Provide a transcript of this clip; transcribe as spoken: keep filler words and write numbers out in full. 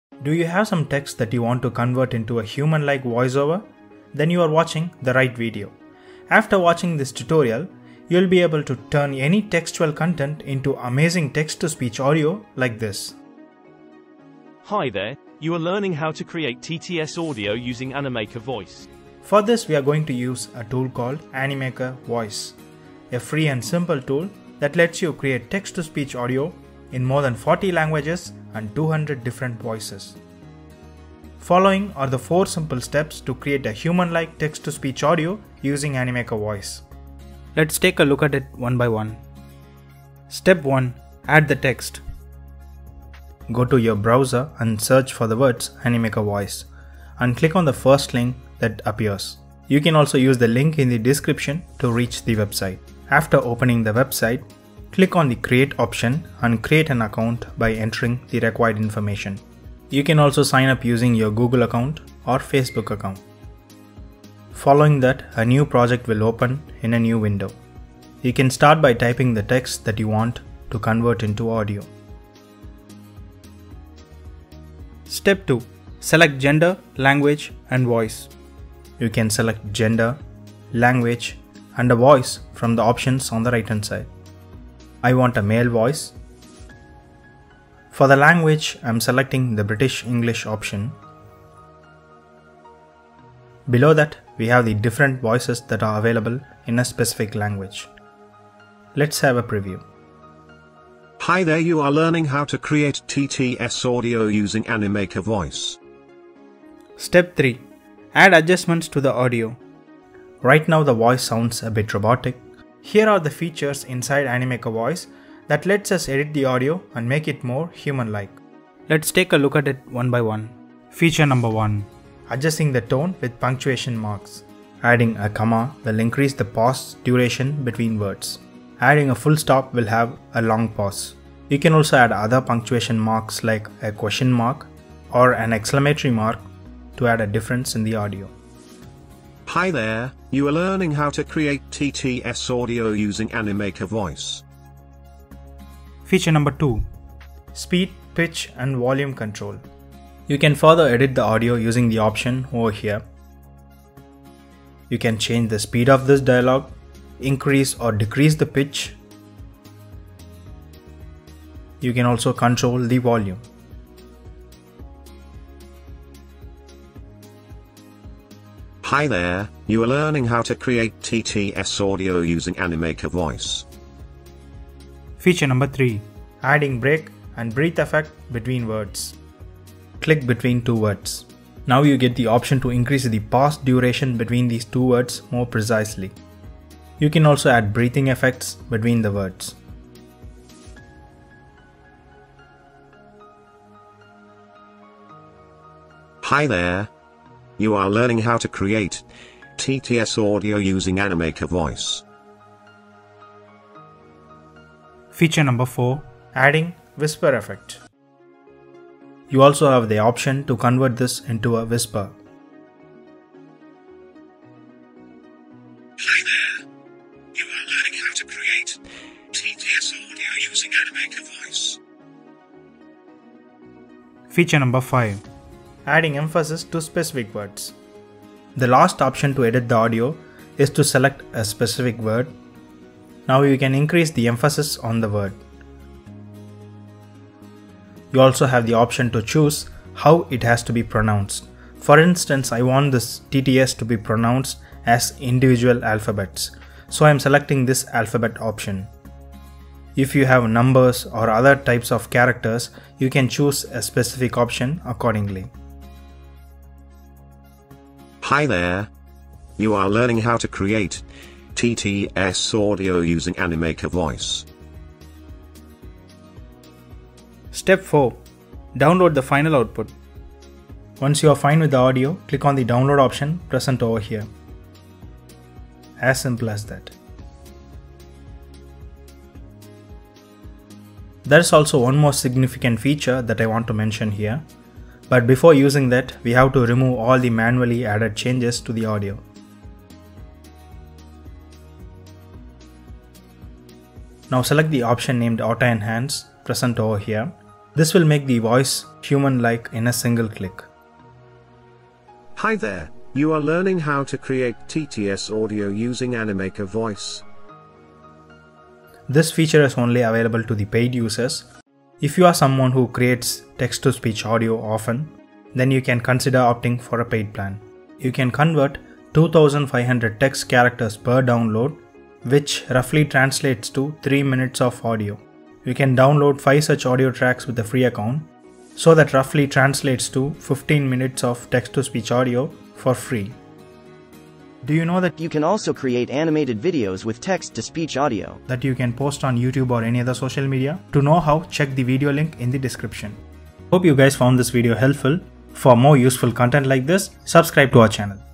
Do you have some text that you want to convert into a human-like voiceover? Then you are watching the right video. After watching this tutorial, you'll be able to turn any textual content into amazing text-to-speech audio like this. Hi there, you are learning how to create T T S audio using Animaker Voice. For this, we are going to use a tool called Animaker Voice, a free and simple tool that lets you create text-to-speech audio in more than forty languages and two hundred different voices. Following are the four simple steps to create a human-like text-to-speech audio using Animaker Voice. Let's take a look at it one by one. Step one. Add the text. Go to your browser and search for the words Animaker Voice and click on the first link that appears. You can also use the link in the description to reach the website. After opening the website, click on the Create option and create an account by entering the required information. You can also sign up using your Google account or Facebook account. Following that, a new project will open in a new window. You can start by typing the text that you want to convert into audio. Step two. Select gender, language, and voice. You can select gender, language, and a voice from the options on the right hand side. I want a male voice. For the language, I am selecting the British English option. Below that, we have the different voices that are available in a specific language. Let's have a preview. Hi there, you are learning how to create T T S audio using Animaker Voice. Step three. Add adjustments to the audio. Right now the voice sounds a bit robotic. Here are the features inside Animaker Voice that lets us edit the audio and make it more human-like. Let's take a look at it one by one. Feature number one. Adjusting the tone with punctuation marks. Adding a comma will increase the pause duration between words. Adding a full stop will have a long pause. You can also add other punctuation marks like a question mark or an exclamatory mark to add a difference in the audio. Hi there, you are learning how to create T T S audio using Animaker Voice. Feature number two. Speed, pitch, and volume control. You can further edit the audio using the option over here. You can change the speed of this dialogue, increase or decrease the pitch. You can also control the volume. Hi there, you are learning how to create T T S audio using Animaker Voice. Feature number three. Adding break and breath effect between words. Click between two words. Now you get the option to increase the pause duration between these two words more precisely. You can also add breathing effects between the words. Hi there. You are learning how to create T T S audio using Animaker Voice. Feature number four. Adding whisper effect. You also have the option to convert this into a whisper. Hi there. You are learning how to create T T S audio using Animaker Voice. Feature number five. Adding emphasis to specific words. The last option to edit the audio is to select a specific word. Now you can increase the emphasis on the word. You also have the option to choose how it has to be pronounced. For instance, I want this T T S to be pronounced as individual alphabets, so I am selecting this alphabet option. If you have numbers or other types of characters, you can choose a specific option accordingly. Hi there. You are learning how to create T T S audio using Animaker Voice. Step four. Download the final output. Once you are fine with the audio, click on the download option present over here. As simple as that. There is also one more significant feature that I want to mention here. But before using that, we have to remove all the manually added changes to the audio. Now select the option named Auto Enhance present over here This will make the voice human-like in a single click. Hi there, you are learning how to create T T S audio using Animaker Voice. This feature is only available to the paid users. If you are someone who creates text-to-speech audio often, then you can consider opting for a paid plan. You can convert two thousand five hundred text characters per download, which roughly translates to three minutes of audio. You can download five such audio tracks with a free account, so that roughly translates to fifteen minutes of text-to-speech audio for free. Do you know that You can also create animated videos with text-to-speech audio that you can post on YouTube or any other social media? To know how, check the video link in the description. Hope you guys found this video helpful. For more useful content like this, subscribe to our channel.